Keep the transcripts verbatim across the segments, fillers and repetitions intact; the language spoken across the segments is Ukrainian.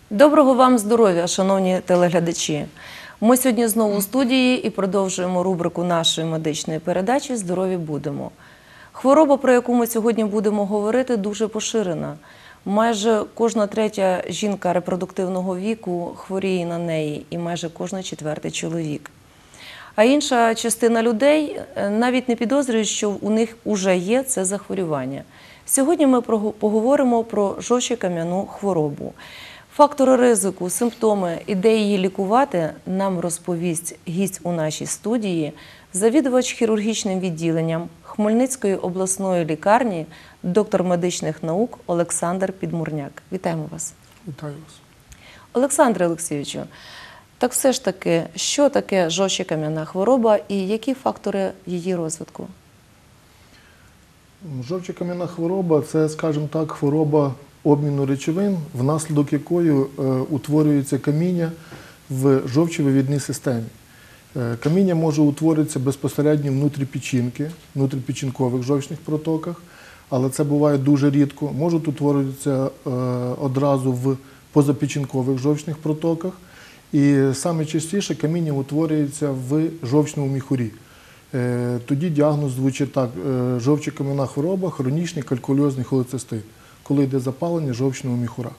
Доброго вам здоров'я, шановні телеглядачі! Ми сьогодні знову у студії і продовжуємо рубрику нашої медичної передачі «Здорові будемо». Хвороба, про яку ми сьогодні будемо говорити, дуже поширена. Майже кожна третя жінка репродуктивного віку хворіє на неї і майже кожен четвертий чоловік. А інша частина людей навіть не підозрює, що у них вже є це захворювання. Сьогодні ми поговоримо про жовчокам'яну хворобу. Фактори ризику, симптоми і де її лікувати нам розповість гість у нашій студії, завідувач хірургічним відділенням Хмельницької обласної лікарні, доктор медичних наук Олександр Підмурняк. Вітаємо вас. Вітаю вас. Олександре Олексійовичу, так все ж таки, що таке жовчокам'яна хвороба і які фактори її розвитку? Жовчокам'яна хвороба – це, скажімо так, хвороба обміну речовин, внаслідок якої е, утворюється каміння в жовчовивідній системі. Е, каміння може утворитися безпосередньо внутрі печінки, внутріпечінкових жовчних протоках, але це буває дуже рідко. Можуть утворитися е, одразу в позапечінкових жовчних протоках. І саме частіше каміння утворюється в жовчному міхурі. Е, тоді діагноз звучить так: е, жовчокам'яна хвороба, хронічний калькульозний холецистит, коли йде запалення жовчного міхура.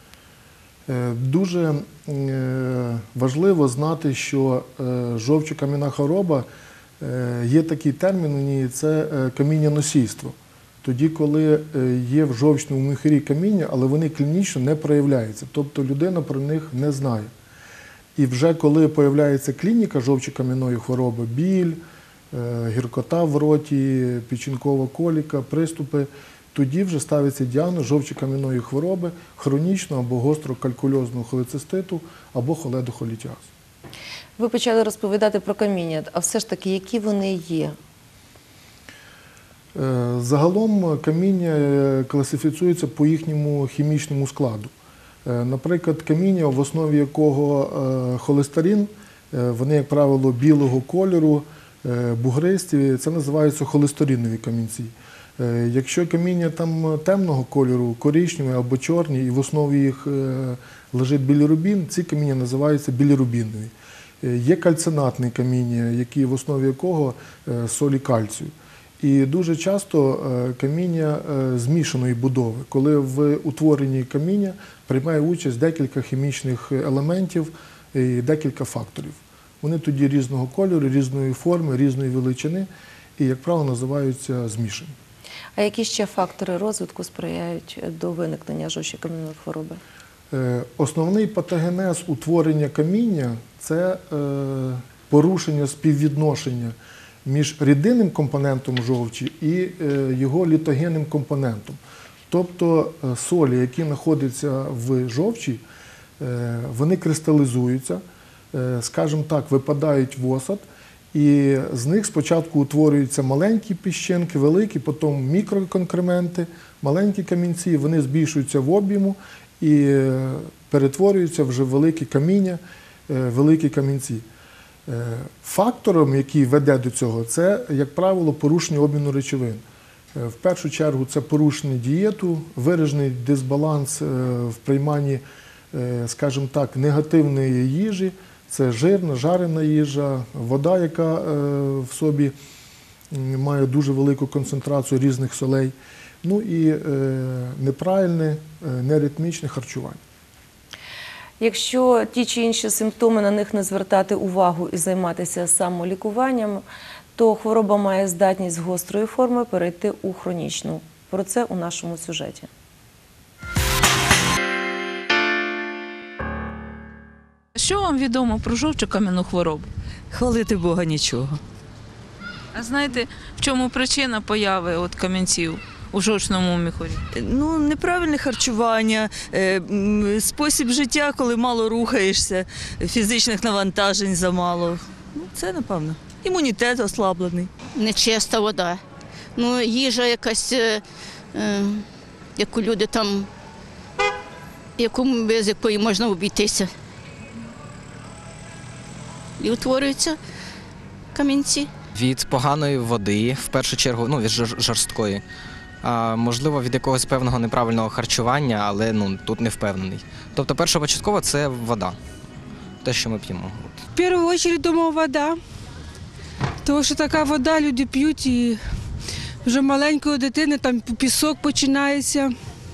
Дуже важливо знати, що жовчокам'яна хвороба, є такий термін у ній – це каміння-носійство. Тоді, коли є в жовчному міхурі каміння, але вони клінічно не проявляються, тобто людина про них не знає. І вже коли появляється клініка жовчокам'яної хвороби, біль, гіркота в роті, печінкова коліка, приступи, тоді вже ставиться діагноз жовчокам'яної хвороби, хронічного або гострокалькульозного холециститу або холедохолітіаз. Ви почали розповідати про каміння, а все ж таки, які вони є? Загалом каміння класифікується по їхньому хімічному складу. Наприклад, каміння, в основі якого холестерин, вони, як правило, білого кольору, бугристі, це називаються холестеринові камінці. Якщо каміння там темного кольору, коричневі або чорні, і в основі їх лежить білірубін, ці каміння називаються білірубінові. Є кальцинатне каміння, які, в основі якого солі кальцію. І дуже часто каміння змішаної будови, коли в утворенні каміння приймає участь декілька хімічних елементів і декілька факторів. Вони тоді різного кольору, різної форми, різної величини і, як правило, називаються змішані. А які ще фактори розвитку сприяють до виникнення жовчокам'яної хвороби? Основний патогенез утворення каміння – це порушення співвідношення між рідинним компонентом жовчі і його літогенним компонентом. Тобто солі, які знаходяться в жовчі, вони кристалізуються, скажімо так, випадають в осад, і з них спочатку утворюються маленькі піщинки, великі, потім мікроконкременти, маленькі камінці, вони збільшуються в об'єму і перетворюються вже в великі каміння, великі камінці. Фактором, який веде до цього, це, як правило, порушення обміну речовин. В першу чергу це порушення дієту, виражений дисбаланс в прийманні, скажімо так, негативної їжі. Це жирна, жарена їжа, вода, яка в собі має дуже велику концентрацію різних солей, ну і неправильне, неритмічне харчування. Якщо ті чи інші симптоми, на них не звертати увагу і займатися самолікуванням, то хвороба має здатність з гострої форми перейти у хронічну. Про це у нашому сюжеті. Що вам відомо про жовчокам'яну хворобу? Хвалити Бога нічого. А знаєте, в чому причина появи от камінців у жовчному міхурі? Ну, неправильне харчування, спосіб життя, коли мало рухаєшся, фізичних навантажень замало. Ну, це, напевно. Імунітет ослаблений. Нечиста вода. Ну, їжа якась, е, е, яку люди там, яку, без якої можна обійтися. І утворюються камінці. Від поганої води, в першу чергу, ну, від жорсткої. А, можливо, від якогось певного неправильного харчування, але ну, тут не впевнений. Тобто першопочатково це вода, те, що ми п'ємо. В першу очередь, думаю, вода. Тому що така вода, люди п'ють і вже маленької дитини там пісок починається,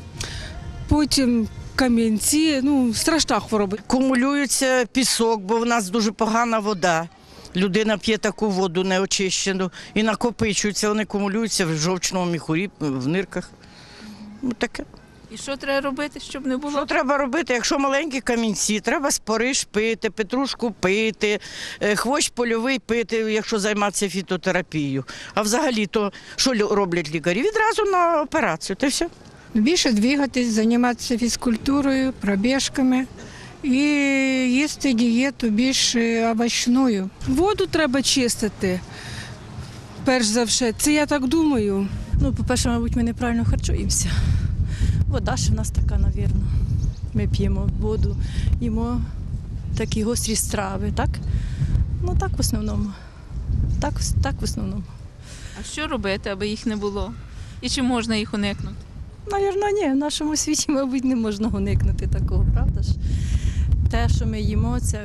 потім камінці, ну, страшна хвороба. Кумулюється пісок, бо в нас дуже погана вода. Людина п'є таку воду неочищену і накопичуються, вони кумулюються в жовчному міхурі, в нирках. Ну, таке. І що треба робити, щоб не було? Що треба робити? Якщо маленькі камінці, треба спориш пити, петрушку пити, е, хвощ польовий пити, якщо займатися фітотерапією. А взагалі, то що лю- роблять лікарі? Відразу на операцію, та й все. Більше двигатись, займатися фізкультурою, пробіжками і їсти дієту більш овочною. Воду треба чистити, перш за все. Це я так думаю. Ну, по-перше, мабуть, ми неправильно харчуємося. Вода ж в нас така, навірно. Ми п'ємо воду, їмо такі гострі страви, так? Ну, так в основному. Так, так в основному. А що робити, аби їх не було? І чи можна їх уникнути? Навірно, ні, в нашому світі, мабуть, не можна уникнути такого, правда ж? Те, що ми їмо, це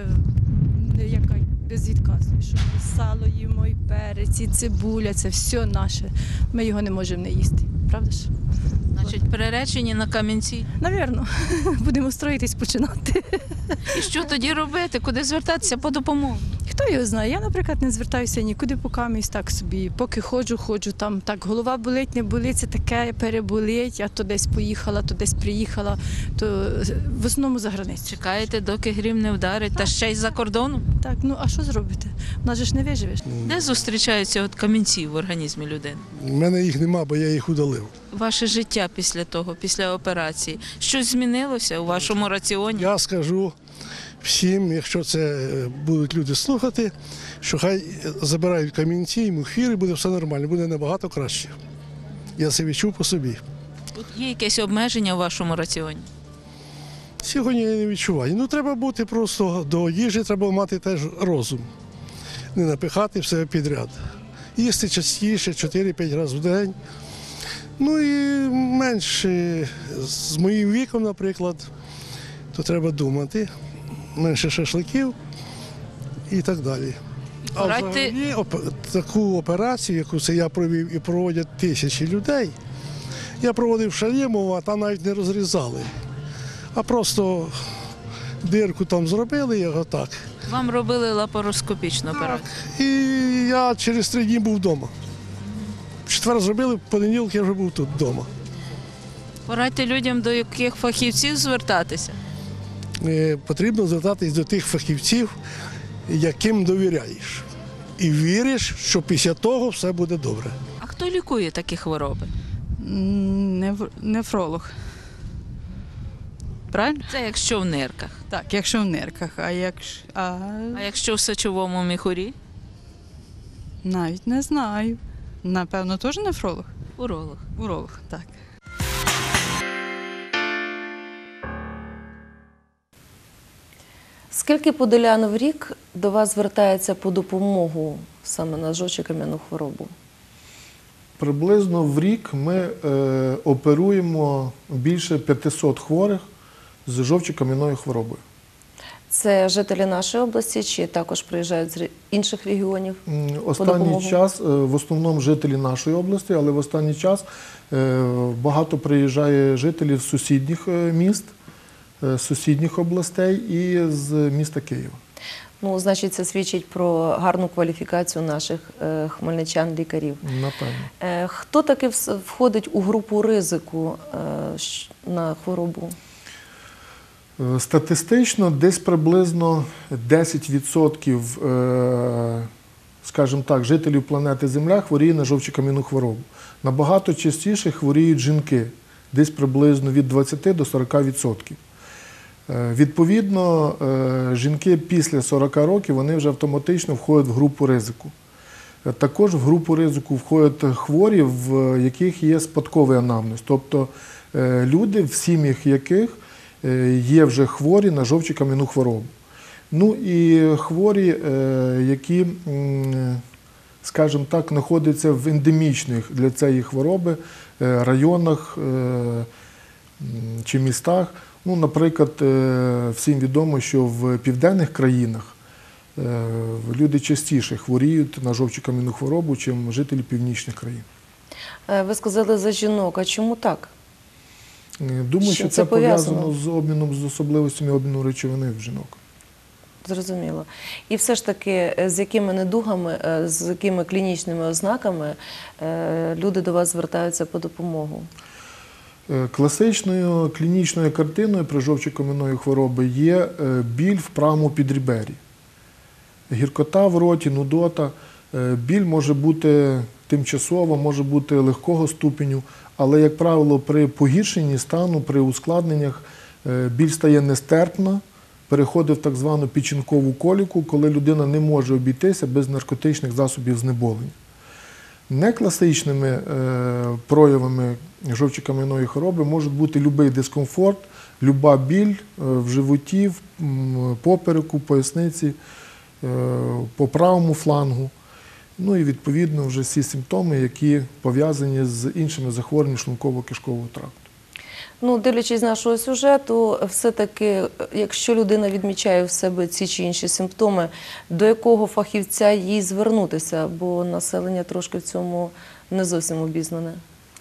яка безвідказно, що ми сало їмо, і перець, і цибуля, це все наше. Ми його не можемо не їсти, правда ж? Значить, переречені на камінці. Навірно, будемо строїтись, починати. І що тоді робити? Куди звертатися по допомогу? Хто його знає? Я, наприклад, не звертаюся нікуди по камінь, так собі. Поки ходжу, ходжу, там так голова болить, не болить, це таке переболить, а то десь поїхала, то десь приїхала, то в основному за границю. Чекаєте, доки грім не вдарить, та ще й за кордону? Так, ну а що зробити? У нас же ж не виживеш. Де зустрічаються от камінці в організмі людини? У мене їх нема, бо я їх удалив. Ваше життя після того, після операції, щось змінилося у вашому раціоні? Я скажу всім, якщо це будуть люди слухати, що хай забирають камінці і мухіри, буде все нормально, буде набагато краще. Я це відчув по собі. От є якесь обмеження у вашому раціоні? Сьогодні я не відчуваю. Ну, треба бути просто до їжі, треба мати теж розум. Не напихати все підряд. Їсти частіше, чотири-п'ять разів в день. Ну і менше, з моїм віком, наприклад, то треба думати. Менше шашликів і так далі. А Порадьте- взагалі оп- таку операцію, яку це я провів і проводять тисячі людей, я проводив в Шалємово, а там навіть не розрізали. А просто дирку там зробили, я отак. Вам робили лапароскопічну операцію? І я через три дні був вдома. В четвер зробили, в понеділок я вже був тут вдома. Порадьте людям, до яких фахівців звертатися. Е, Потрібно звертатись до тих фахівців, яким довіряєш. І віриш, що після того все буде добре. А хто лікує такі хвороби? Неф- Нефролог. Правильно? Це якщо в нирках. Так, якщо в нирках, а якщо. А... А якщо в сечовому міхурі? Навіть не знаю. Напевно, теж нефролог? Уролог. Уролог, так. Скільки подолян в рік до вас звертається по допомогу саме на жовчокам'яну хворобу? Приблизно в рік ми е, оперуємо більше п'ятисот хворих з жовчокам'яною хворобою. Це жителі нашої області чи також приїжджають з ре- інших регіонів? М, допомогу? Останній час, е, в основному жителі нашої області, але в останній час е, багато приїжджає жителів з сусідніх е, міст, е, з сусідніх областей і з міста Києва. Ну, значить, це свідчить про гарну кваліфікацію наших е, хмельничан-лікарів. Напевно. Е, Хто таки вс- входить у групу ризику е, щ- на хворобу? Е, Статистично десь приблизно десять відсотків, е, скажімо так, жителів планети Земля хворіє на жовчокам'яну хворобу. Набагато частіше хворіють жінки, десь приблизно від двадцяти до сорока відсотків. Е, Відповідно, е, жінки після сорока років вони вже автоматично входять в групу ризику. Е, Також в групу ризику входять хворі, в яких є спадковий анамнез, тобто е, люди, в сім'ях яких е, є вже хворі на жовчокам'яну хворобу. Ну і хворі, е, які, м, скажімо так, знаходяться в ендемічних для цієї хвороби е, районах е, м, чи містах. Ну, наприклад, е, всім відомо, що в південних країнах е, люди частіше хворіють на жовчу кам'яну хворобу, ніж жителі північних країн. Е, Ви сказали за жінок, а чому так? Е, Думаю, З що чим це це пов'язано пов'язано? з обміном, з особливостями обміну речовини в жінок. Зрозуміло. І все ж таки, е, з якими недугами, е, з якими клінічними ознаками е, люди до вас звертаються по допомогу? Е, Класичною клінічною картиною при жовчокам'яної хвороби є е, біль в правому підребері. Гіркота в роті, нудота. Е, Біль може бути тимчасова, може бути легкого ступеню, але, як правило, при погіршенні стану, при ускладненнях е, біль стає нестерпна, переходить в так звану печінкову коліку, коли людина не може обійтися без наркотичних засобів знеболення. Некласичними е, проявами жовчокам'яної хвороби можуть бути будь-який дискомфорт, люба біль е, в животі, в м, попереку, поясниці, е, по правому флангу. Ну і відповідно вже всі симптоми, які пов'язані з іншими захворюваннями шлунково-кишкового тракту. Ну, дивлячись з нашого сюжету, все-таки, якщо людина відмічає в себе ці чи інші симптоми, до якого фахівця їй звернутися, бо населення трошки в цьому не зовсім обізнане?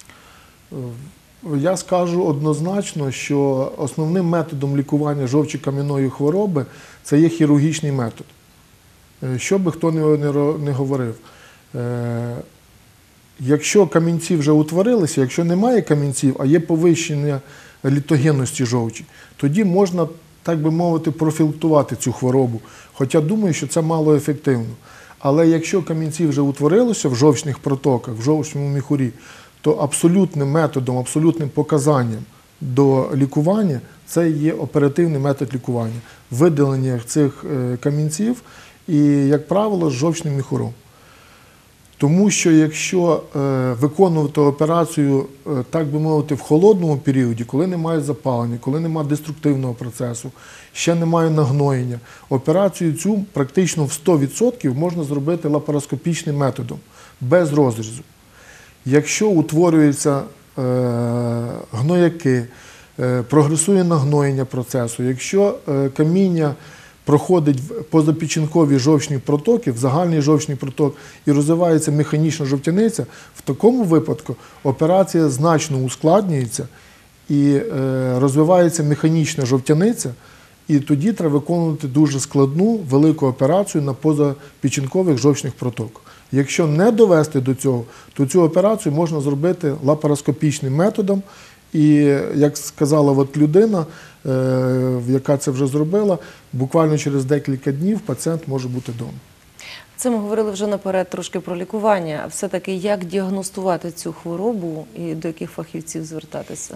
Я скажу однозначно, що основним методом лікування жовчокам'яної хвороби це є хірургічний метод. Е, Що би хто не, не, ро- не говорив. Е, Якщо камінці вже утворилися, якщо немає камінців, а є повищення літогенності жовчі, тоді можна, так би мовити, профілактувати цю хворобу. Хоча думаю, що це мало ефективно. Але якщо камінці вже утворилися в жовчних протоках, в жовчному міхурі, то абсолютним методом, абсолютним показанням до лікування це є оперативний метод лікування. Видалення цих е, камінців і, як правило, з жовчним міхуром. Тому що якщо е, виконувати операцію, е, так би мовити, в холодному періоді, коли немає запалення, коли немає деструктивного процесу, ще немає нагноєння, операцію цю практично в сто відсотків можна зробити лапароскопічним методом, без розрізу. Якщо утворюються е, гнояки, е, прогресує нагноєння процесу, якщо е, каміння проходить в позапечінкові жовчні протоки, в загальний жовчний проток і розвивається механічна жовтяниця, в такому випадку операція значно ускладнюється і е, розвивається механічна жовтяниця, і тоді треба виконувати дуже складну, велику операцію на позапечінкових жовчних протоках. Якщо не довести до цього, то цю операцію можна зробити лапароскопічним методом. І, як сказала от людина, е, яка це вже зробила, буквально через декілька днів пацієнт може бути вдома. Це ми говорили вже наперед трошки про лікування. А все-таки як діагностувати цю хворобу і до яких фахівців звертатися?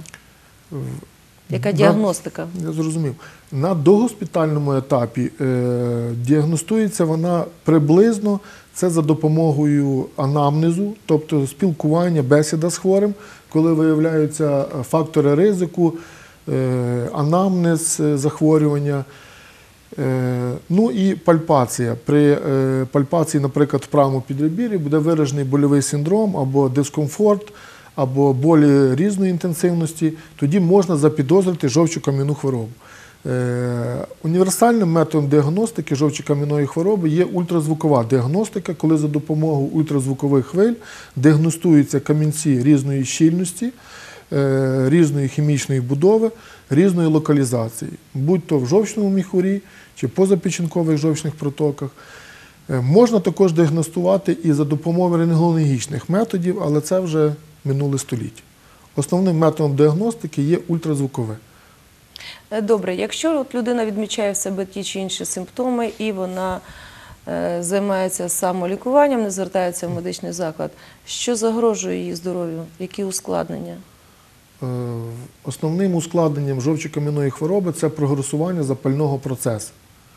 Яка діагностика? Я зрозумів. На догоспітальному етапі е, діагностується вона приблизно, це за допомогою анамнезу, тобто спілкування, бесіда з хворим, коли виявляються фактори ризику, е, анамнез захворювання, е, ну і пальпація. При е, пальпації, наприклад, в правому підребір'ї буде виражений больовий синдром або дискомфорт, або болі різної інтенсивності, тоді можна запідозрити жовчокам'яну хворобу. Е, універсальним методом діагностики жовчокам'яної хвороби є ультразвукова діагностика, коли за допомогою ультразвукових хвиль діагностуються камінці різної щільності, е, різної хімічної будови, різної локалізації, будь-то в жовчному міхурі чи позапечінкових жовчних протоках. Е, можна також діагностувати і за допомогою рентгенологічних методів, але це вже минуле століття. Основним методом діагностики є ультразвукове. Добре, якщо от людина відмічає в себе ті чи інші симптоми і вона е, займається самолікуванням, не звертається в медичний заклад, що загрожує її здоров'ю? Які ускладнення? Е, основним ускладненням жовчокам'яної хвороби це прогресування запального процесу.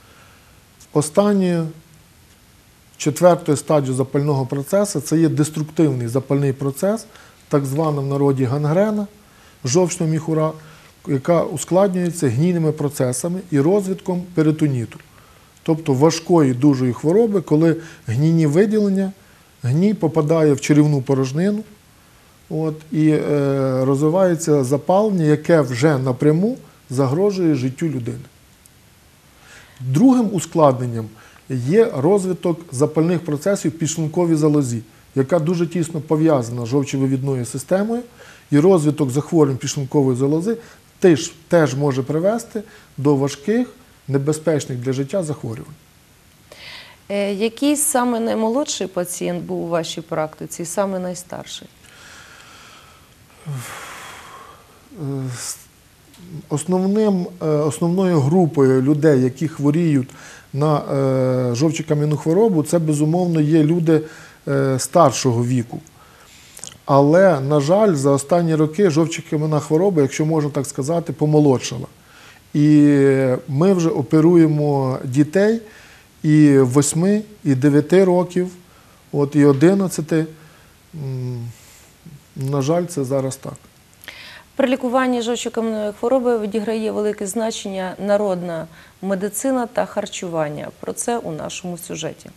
Останньою, четвертою стадією запального процесу це є деструктивний запальний процес, так звана в народі гангрена жовчного міхура, яка ускладнюється гнійними процесами і розвитком перитоніту. Тобто важкої дужої хвороби, коли гнійні виділення, гній попадає в черевну порожнину, От, і е, розвивається запалення, яке вже напряму загрожує життю людини. Другим ускладненням є розвиток запальних процесів в підшлунковій залозі, яка дуже тісно пов'язана з жовчовивідною системою, і розвиток захворювань підшлункової залози теж, теж може привести до важких, небезпечних для життя захворювань. Е, Який саме наймолодший пацієнт був у вашій практиці, саме найстарший? Основним, основною групою людей, які хворіють на е, жовчокам'яну хворобу, це, безумовно, є люди е, старшого віку. Але, на жаль, за останні роки жовчокам'яна хвороба, якщо можна так сказати, помолодшала. І ми вже оперуємо дітей і восьми, і дев'яти років, от, і одинадцяти. На жаль, це зараз так. При лікуванні жовчокам'яної хвороби відіграє велике значення народна медицина та харчування. Про це у нашому сюжеті.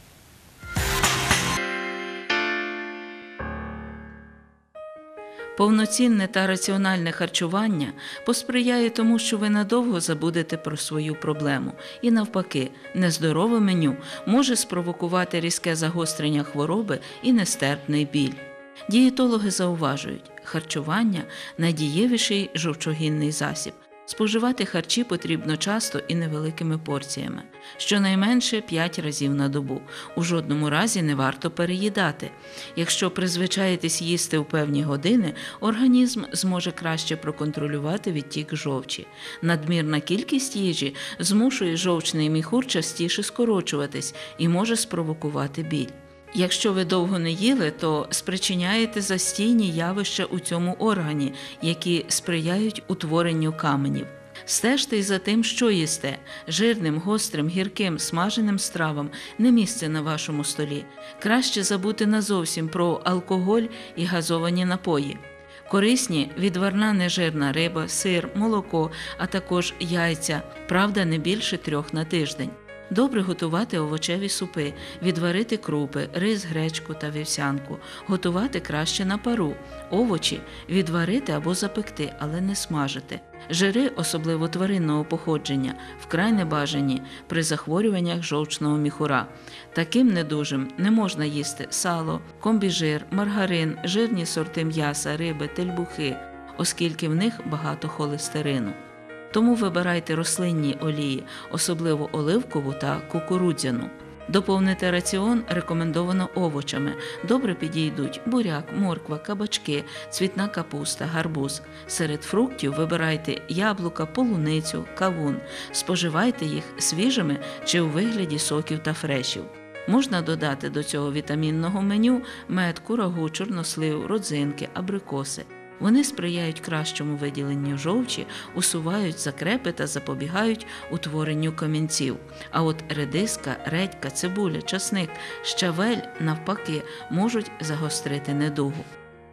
Повноцінне та раціональне харчування посприяє тому, що ви надовго забудете про свою проблему. І навпаки, нездорове меню може спровокувати різке загострення хвороби і нестерпний біль. Дієтологи зауважують, харчування – найдієвіший жовчогінний засіб. Споживати харчі потрібно часто і невеликими порціями, щонайменше п'ять разів на добу. У жодному разі не варто переїдати. Якщо призвичаєтесь їсти у певні години, організм зможе краще проконтролювати відтік жовчі. Надмірна кількість їжі змушує жовчний міхур частіше скорочуватись і може спровокувати біль. Якщо ви довго не їли, то спричиняєте застійні явища у цьому органі, які сприяють утворенню каменів. Стежте й за тим, що їсте. Жирним, гострим, гірким, смаженим стравам не місце на вашому столі. Краще забути назовсім про алкоголь і газовані напої. Корисні відварна нежирна риба, сир, молоко, а також яйця, правда, не більше трьох на тиждень. Добре готувати овочеві супи, відварити крупи, рис, гречку та вівсянку. Готувати краще на пару. Овочі відварити або запекти, але не смажити. Жири, особливо тваринного походження, вкрай небажані при захворюваннях жовчного міхура. Таким недужим не можна їсти сало, комбіжир, маргарин, жирні сорти м'яса, риби, тельбухи, оскільки в них багато холестерину. Тому вибирайте рослинні олії, особливо оливкову та кукурудзяну. Доповнити раціон рекомендовано овочами. Добре підійдуть буряк, морква, кабачки, цвітна капуста, гарбуз. Серед фруктів вибирайте яблука, полуницю, кавун. Споживайте їх свіжими чи у вигляді соків та фрешів. Можна додати до цього вітамінного меню мед, курагу, чорнослив, родзинки, абрикоси. Вони сприяють кращому виділенню жовчі, усувають закрепи та запобігають утворенню камінців. А от редиска, редька, цибуля, часник, щавель, навпаки, можуть загострити недугу.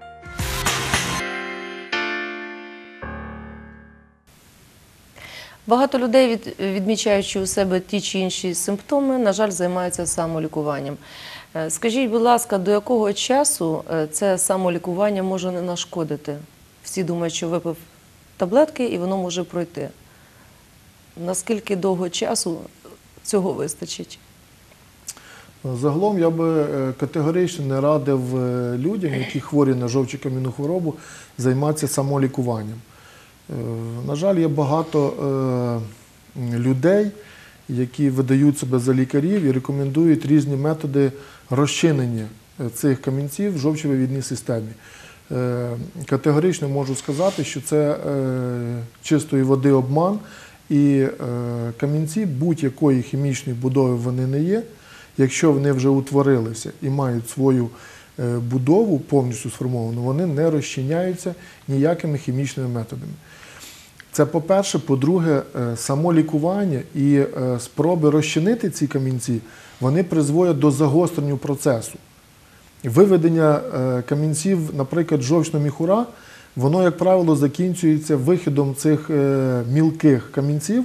Багато людей, від, відмічаючи у себе ті чи інші симптоми, на жаль, займаються самолікуванням. Скажіть, будь ласка, до якого часу це самолікування може не нашкодити? Всі думають, що випив таблетки і воно може пройти. Наскільки довго часу цього вистачить? Загалом я би категорично не радив людям, які хворі на жовчокам'яну хворобу, займатися самолікуванням. На жаль, є багато людей, які видають себе за лікарів і рекомендують різні методи розчинення цих камінців в жовчовивідній системі. Категорично можу сказати, що це чистої води обман, і камінці будь-якої хімічної будови вони не є. Якщо вони вже утворилися і мають свою будову повністю сформовану, вони не розчиняються ніякими хімічними методами. Це по-перше. По-друге, самолікування і спроби розчинити ці камінці, вони призводять до загострення процесу. Виведення камінців, наприклад, жовчного міхура, воно, як правило, закінчується вихідом цих мілких камінців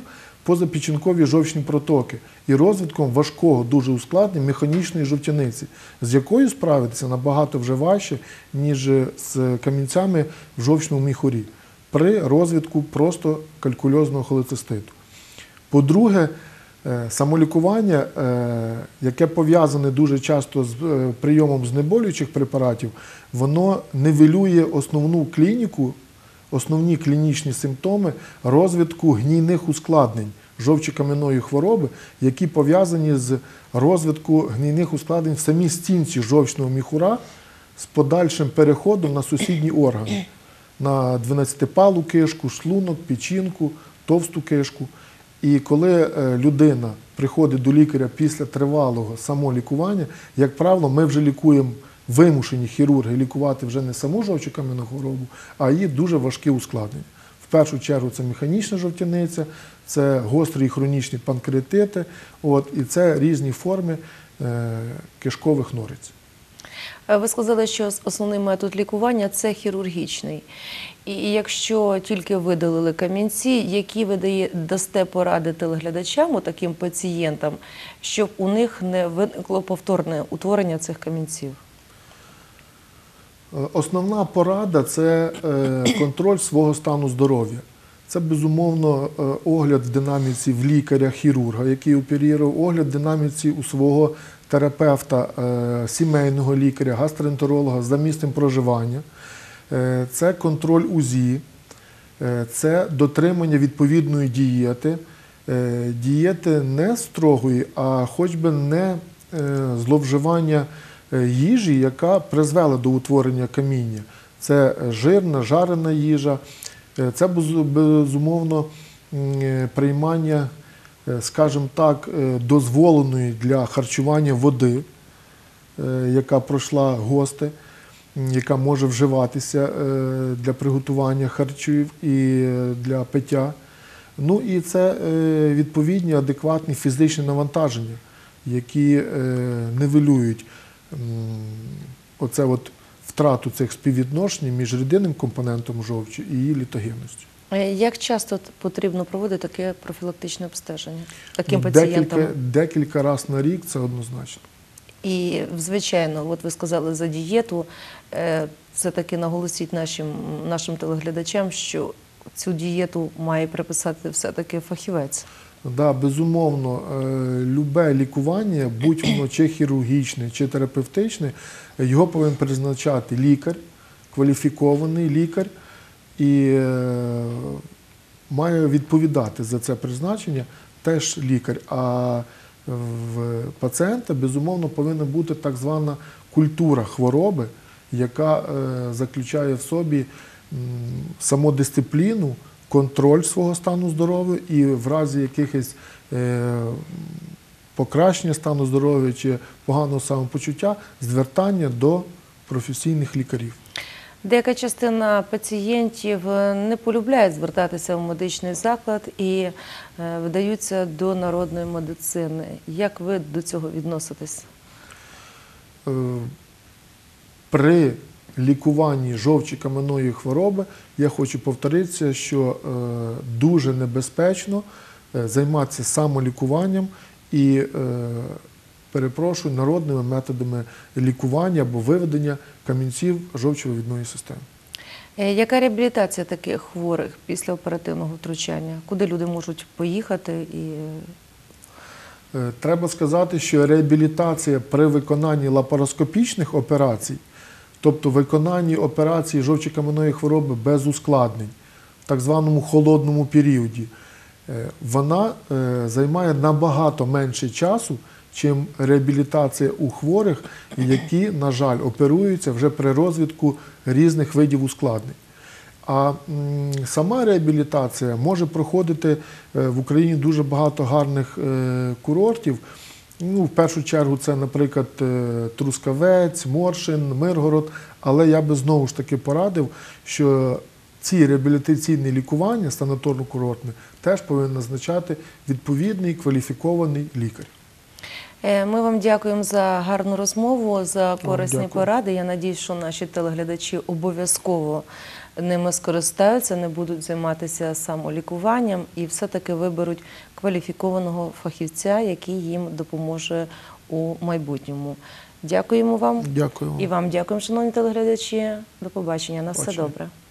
позапечінкові жовчні протоки і розвитком важкого, дуже ускладнення механічної жовтяниці, з якою справитися набагато вже важче, ніж з камінцями в жовчному міхурі при розвитку просто калькульозного холециститу. По-друге, самолікування, яке пов'язане дуже часто з прийомом знеболюючих препаратів, воно нівелює основну клініку, основні клінічні симптоми розвитку гнійних ускладнень жовчокам'яної хвороби, які пов'язані з розвитком гнійних ускладнень в самій стінці жовчного міхура з подальшим переходом на сусідні органи, на дванадцятипалу кишку, шлунок, печінку, товсту кишку. І коли людина приходить до лікаря після тривалого самолікування, як правило, ми вже лікуємо, вимушені хірурги лікувати вже не саму жовчокам'яну хворобу, а її дуже важкі ускладнення. В першу чергу це механічна жовтяниця, це гострі і хронічні панкреатити, от, і це різні форми е, кишкових нориць. Ви сказали, що основний метод лікування – це хірургічний. І якщо тільки видалили камінці, які ви дає, дасте поради телеглядачам, таким пацієнтам, щоб у них не виникло повторне утворення цих камінців? Основна порада – це контроль свого стану здоров'я. Це, безумовно, огляд в динаміці в лікаря-хірурга, який оперував, огляд в динаміці у свого терапевта, сімейного лікаря, гастроентеролога за місцем проживання. Це контроль УЗІ, це дотримання відповідної дієти. Дієти не строгої, а хоч би не зловживання їжі, яка призвела до утворення каміння. Це жирна, жарена їжа, це, безумовно, приймання, скажімо так, дозволеної для харчування води, яка пройшла гости, яка може вживатися для приготування харчів і для пиття. Ну і це відповідні адекватні фізичні навантаження, які нівелюють оце от втрату цих співвідношень між рідинним компонентом жовчі і її літогенністю. Як часто потрібно проводити таке профілактичне обстеження таким пацієнтам? Декілька, декілька разів на рік, це однозначно. І, звичайно, от ви сказали за дієту, все-таки наголосіть нашим, нашим телеглядачам, що цю дієту має приписати все-таки фахівець. Да, безумовно, любе лікування, будь воно чи хірургічне, чи терапевтичне, його повинен призначати лікар, кваліфікований лікар, і має відповідати за це призначення теж лікар. А в пацієнта, безумовно, повинна бути так звана культура хвороби, яка заключає в собі самодисципліну, контроль свого стану здоров'я і в разі якихось покращення стану здоров'я чи поганого самопочуття звертання до професійних лікарів. Деяка частина пацієнтів не полюбляють звертатися в медичний заклад і видаються до народної медицини. Як ви до цього відноситесь? При лікуванні жовчокам'яної хвороби я хочу повторитися, що дуже небезпечно займатися самолікуванням і, перепрошую, народними методами лікування або виведення камінців жовчовивідної системи. Яка реабілітація таких хворих після оперативного втручання? Куди люди можуть поїхати? І... Треба сказати, що реабілітація при виконанні лапароскопічних операцій, тобто виконанні операції жовчокам'яної хвороби без ускладнень, в так званому холодному періоді, вона займає набагато менше часу, чим реабілітація у хворих, які, на жаль, оперуються вже при розвитку різних видів ускладнень. А сама реабілітація може проходити в Україні дуже багато гарних курортів. Ну, в першу чергу це, наприклад, Трускавець, Моршин, Миргород. Але я би знову ж таки порадив, що ці реабілітаційні лікування, санаторно-курортні, теж повинен назначати відповідний кваліфікований лікар. Ми вам дякуємо за гарну розмову, за корисні поради. Я сподіваюся, що наші телеглядачі обов'язково ними скористаються, не будуть займатися самолікуванням і все-таки виберуть кваліфікованого фахівця, який їм допоможе у майбутньому. Дякуємо вам. Дякую вам. І вам дякуємо, шановні телеглядачі. До побачення. На все Побачення. добре.